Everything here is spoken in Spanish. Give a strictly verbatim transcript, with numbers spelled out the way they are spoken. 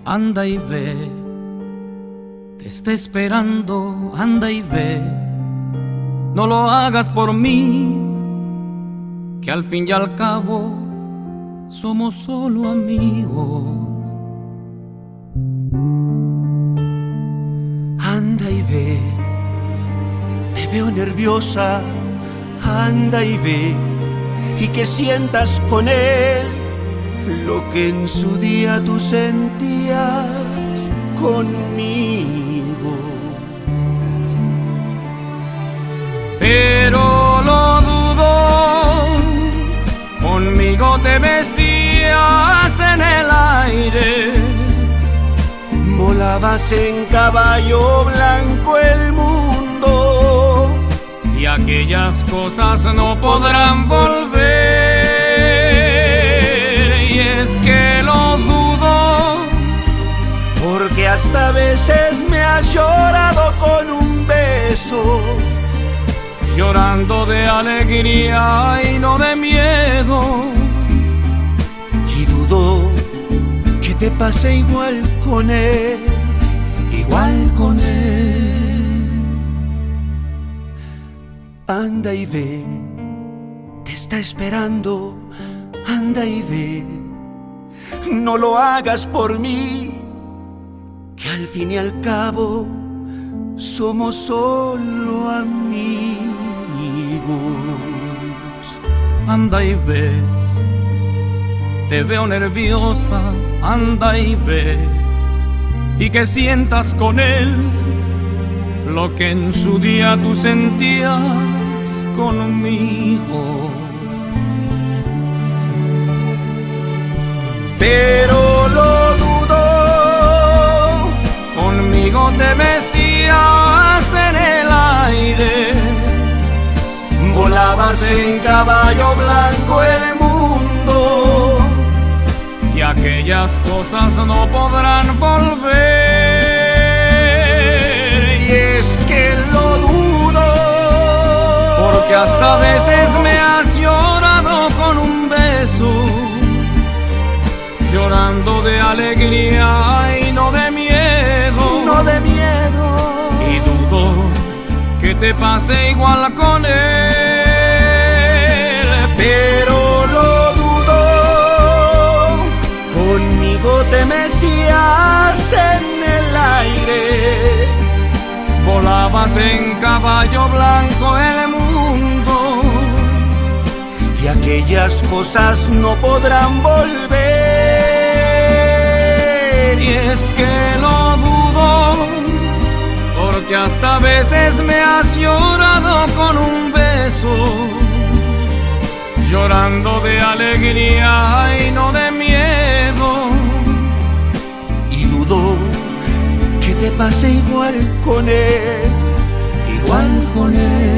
Anda y ve, te está esperando, anda y ve. No lo hagas por mí, que al fin y al cabo somos solo amigos. Anda y ve, te veo nerviosa, anda y ve, y que sientas con él lo que en su día tú sentías conmigo. Pero lo dudo, conmigo te mecías en el aire, volabas en caballo blanco el mundo, y aquellas cosas no podrán volver. Y es que lo dudo, porque hasta a veces me has llorado con un beso, llorando de alegría y no de miedo. Y dudo que te pase igual con él, igual con él. Anda y ve, te está esperando, anda y ve. No lo hagas por mí, que al fin y al cabo somos solo amigos. Anda y ve, te veo nerviosa, anda y ve, y que sientas con él lo que en su día tú sentías conmigo. Pero lo dudo, conmigo te mecías en el aire, volabas en caballo blanco el mundo, y aquellas cosas no podrán volver. Y es que lo dudo, porque hasta a veces me has llorado con un beso, llorando de alegría y no de miedo, no de miedo. Y dudo que te pase igual con él. Pero lo dudo, conmigo te mecías en el aire, volabas en caballo blanco el mundo, y aquellas cosas no podrán volver. Y es que lo dudo, porque hasta a veces me has llorado con un beso, llorando de alegría y no de miedo. Y dudo que te pase igual con él, igual con él.